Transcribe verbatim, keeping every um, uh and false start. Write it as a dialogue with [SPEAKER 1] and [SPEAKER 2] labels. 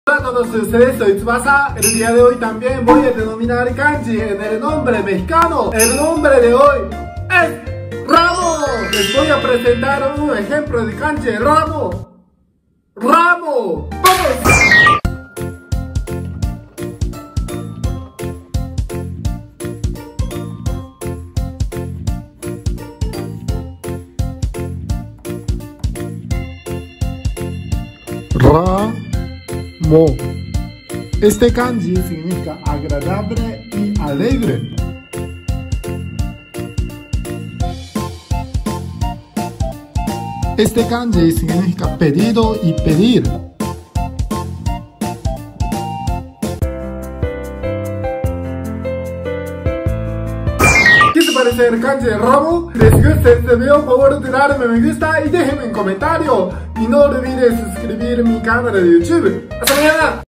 [SPEAKER 1] Hola a todos ustedes, soy Tsubasa. El día de hoy también voy a denominar kanji en el nombre mexicano. El nombre de hoy es ramo. Les voy a presentar un ejemplo de kanji ramo. Ramo. ¡Vamos! Ramo. Este kanji significa agradable y alegre. Este kanji significa pedido y pedir. ¿Qué te parece el kanji de ramo? ¿Les gusta este video? Por favor de darme me gusta y déjenme un comentario. Y no olvides suscribirme a mi canal de YouTube. ¡Hasta mañana!